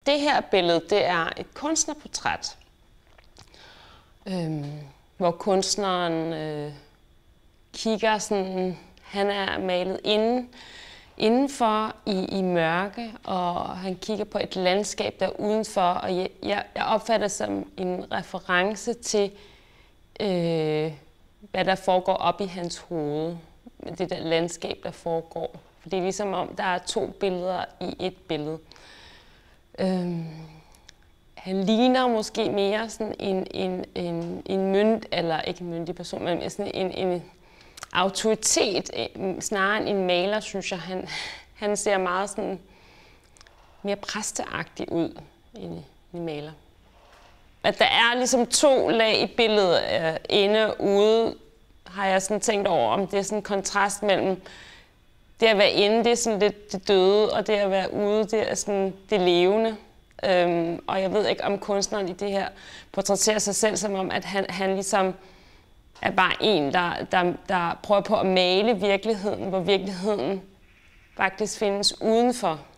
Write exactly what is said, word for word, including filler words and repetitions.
Det her billede, det er et kunstnerportræt, øhm, hvor kunstneren øh, kigger sådan, han er malet inden, indenfor i, i mørke, og han kigger på et landskab der udenfor, og jeg, jeg, jeg opfatter det som en reference til, øh, hvad der foregår op i hans hoved, det der landskab, der foregår. For det er ligesom om, der er to billeder i et billede. Øhm, han ligner måske mere sådan en, en, en, en mynd, eller ikke en myndig person, men sådan en, en autoritet, snarere end en maler, synes jeg. Han, han ser meget sådan mere præsteagtig ud end en maler. At der er ligesom to lag i billedet, øh, inde og ude, har jeg sådan tænkt over, om det er sådan en kontrast mellem det at være inde, det er sådan lidt det døde, og det at være ude, det er sådan det levende. Øhm, og jeg ved ikke, om kunstneren i det her portrætterer sig selv som om, at han, han ligesom er bare en, der, der, der prøver på at male virkeligheden, hvor virkeligheden faktisk findes udenfor.